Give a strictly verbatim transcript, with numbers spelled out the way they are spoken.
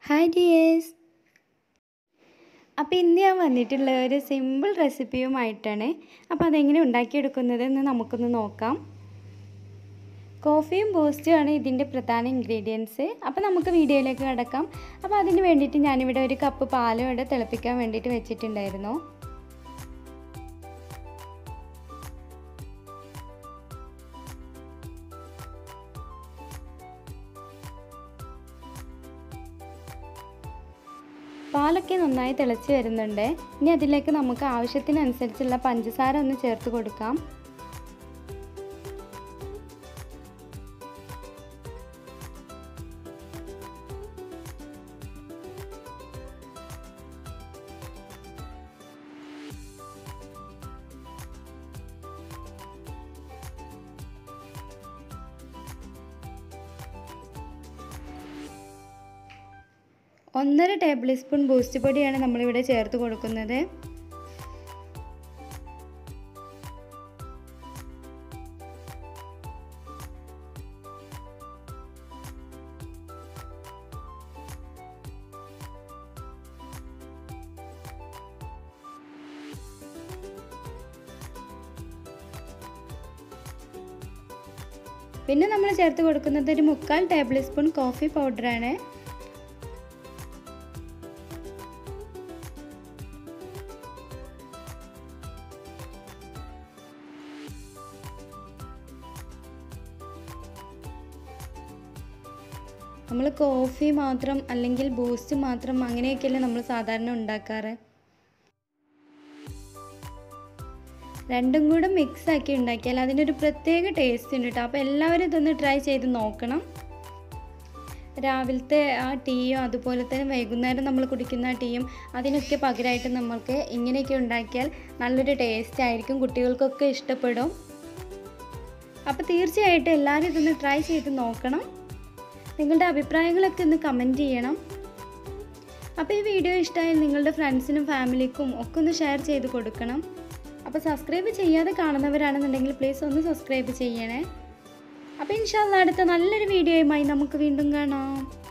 Hi dears. അപ്പോൾ ഇന്ന് ഞാൻ വന്നിട്ടുള്ള ഒരു സിമ്പിൾ റെസിപ്പിയുമായിട്ടാണ്. അപ്പോൾ അതെങ്ങനെ ഉണ്ടാക്കിയെടുക്കുന്നതെന്ന് നമുക്കൊന്ന് നോക്കാം. കോഫിയും ബൂസ്റ്റും ആണ് ഇതിൻ്റെ പ്രധാന ഇൻഗ്രീഡിയൻസ്. അപ്പോൾ നമുക്ക് വീഡിയോയിലേക്ക് കടക്കാം. അപ്പോൾ അതിന് വേണ്ടിയിട്ട് ഞാനിവിടെ ഒരു കപ്പ് പാലും ഇവിടെ തിളപ്പിക്കാൻ വേണ്ടിയിട്ട് വെച്ചിട്ടുണ്ടായിരുന്നു. പാലൊക്കെ നന്നായി തിളച്ച് വരുന്നുണ്ട്. ഇനി അതിലേക്ക് നമുക്ക് ആവശ്യത്തിനനുസരിച്ചുള്ള പഞ്ചസാര ഒന്ന് ചേർത്ത് കൊടുക്കാം. ഒന്നര ടേബിൾ സ്പൂൺ ബൂസ്റ്റ് പൊടിയാണ് നമ്മളിവിടെ ചേർത്ത് കൊടുക്കുന്നത്. പിന്നെ നമ്മൾ ചേർത്ത് കൊടുക്കുന്നത് ഒരു മുക്കാൽ ടേബിൾ സ്പൂൺ കോഫി പൗഡറാണ്. നമ്മൾ കോഫി മാത്രം അല്ലെങ്കിൽ ബൂസ്റ്റ് മാത്രം അങ്ങനെയൊക്കെയല്ലേ നമ്മൾ സാധാരണ ഉണ്ടാക്കാറ്. രണ്ടും കൂടെ മിക്സ് ആക്കി ഉണ്ടാക്കിയാൽ അതിനൊരു പ്രത്യേക ടേസ്റ്റ് ഉണ്ട് കേട്ടോ. അപ്പോൾ എല്ലാവരും ഇതൊന്ന് ട്രൈ ചെയ്ത് നോക്കണം. രാവിലത്തെ ആ ടീയും അതുപോലെ തന്നെ വൈകുന്നേരം നമ്മൾ കുടിക്കുന്ന ടീയും അതിനൊക്കെ പകരമായിട്ട് നമ്മൾക്ക് ഇങ്ങനെയൊക്കെ ഉണ്ടാക്കിയാൽ നല്ലൊരു ടേസ്റ്റ് ആയിരിക്കും. കുട്ടികൾക്കൊക്കെ ഇഷ്ടപ്പെടും. അപ്പോൾ തീർച്ചയായിട്ടും എല്ലാവരും ഇതൊന്ന് ട്രൈ ചെയ്ത് നോക്കണം. നിങ്ങളുടെ അഭിപ്രായങ്ങളൊക്കെ ഒന്ന് കമൻറ്റ് ചെയ്യണം. അപ്പോൾ ഈ വീഡിയോ ഇഷ്ടമായാൽ നിങ്ങളുടെ ഫ്രണ്ട്സിനും ഫാമിലിക്കും ഒക്കെ ഒന്ന് ഷെയർ ചെയ്ത് കൊടുക്കണം. അപ്പോൾ സബ്സ്ക്രൈബ് ചെയ്യാതെ കാണുന്നവരാണെന്നുണ്ടെങ്കിൽ പ്ലീസ് ഒന്ന് സബ്സ്ക്രൈബ് ചെയ്യണേ. അപ്പോൾ ഇൻഷാ അല്ലാഹ് അടുത്ത നല്ലൊരു വീഡിയോയുമായി നമുക്ക് വീണ്ടും കാണാം.